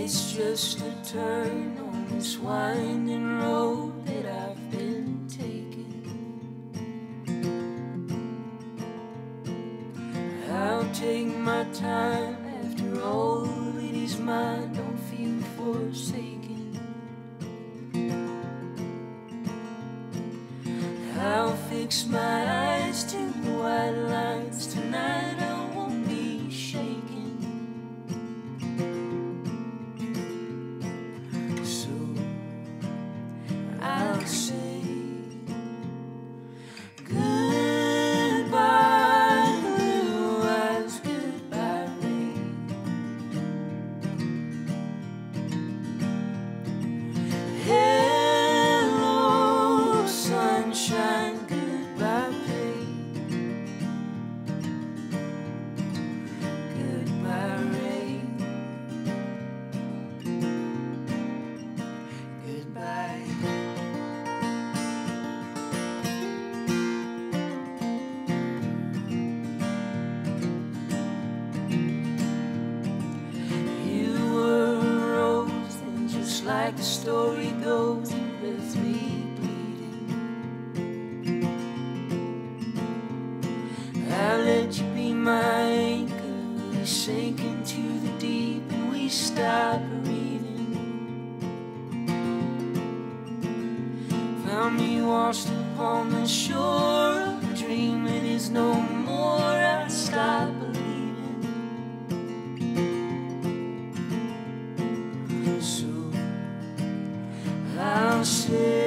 It's just a turn on this winding road that I've been taking. I'll take my time. After all, it is mine. Don't feel forsaken. I'll fix my eyes to the white lines tonight. I won't be shaken. So I'll say goodbye, blue eyes, goodbye, rain. Hello, sunshine, goodbye, pain. Goodbye, rain. Goodbye. You were a rose, and just like the story goes, you left me bleeding. I let you be my anchor. We sank into the deep and we stopped breathing. Found me washed upon the shore of a dream that is no more. I stopped believing. So I'll say